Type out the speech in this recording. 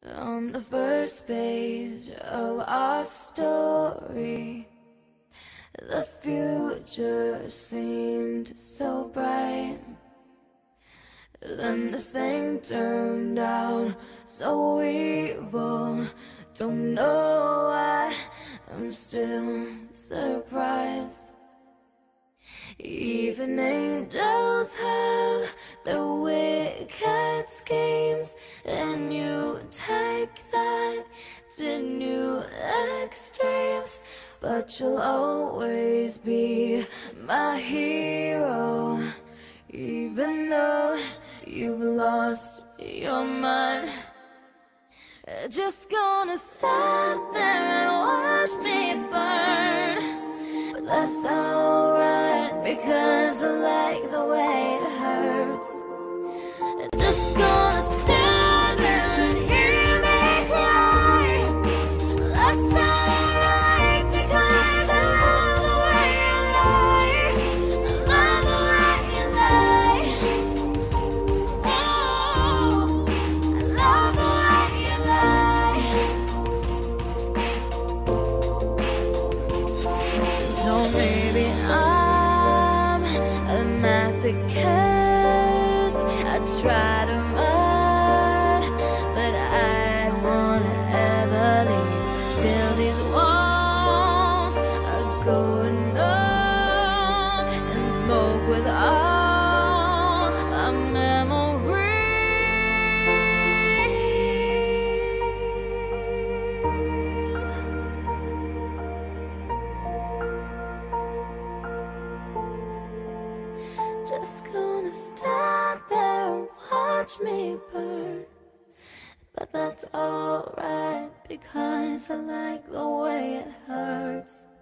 On the first page of our story, the future seemed so bright. Then this thing turned out so evil. Don't know why, I'm still surprised. Even angels have their wicked schemes, and you take that to new extremes. But you'll always be my hero, even though you've lost your mind. Just gonna stand there and watch me burn, but that's alright, because I like the way it hurts. Just gonna stand there and hear me cry. That's alright, because I love the way you lie. I love the way you lie. Oh, I love the way you lie. So maybe I'm a masochist. I try to run, but I don't wanna ever leave till these walls are going up and smoke with all our memories. Just gonna stand there and watch me burn, but that's alright, because I like the way it hurts.